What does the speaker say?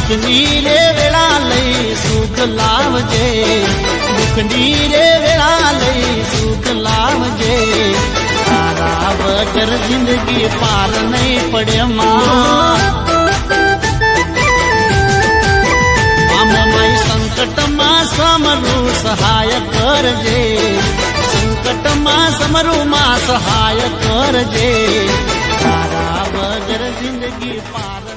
દુઃખની રે વેળા લઈ સુખ લાવજે, દુઃખની રે વેળા લઈ સુખ લાવજે. તારા વગર જિંદગી પાર નહીં પડે માં. આમાં સંકટમાં સમરું સહાય કરજે, સંકટમાં સમરું માં સહાય કરજે. તારા વગર જિંદગી પાર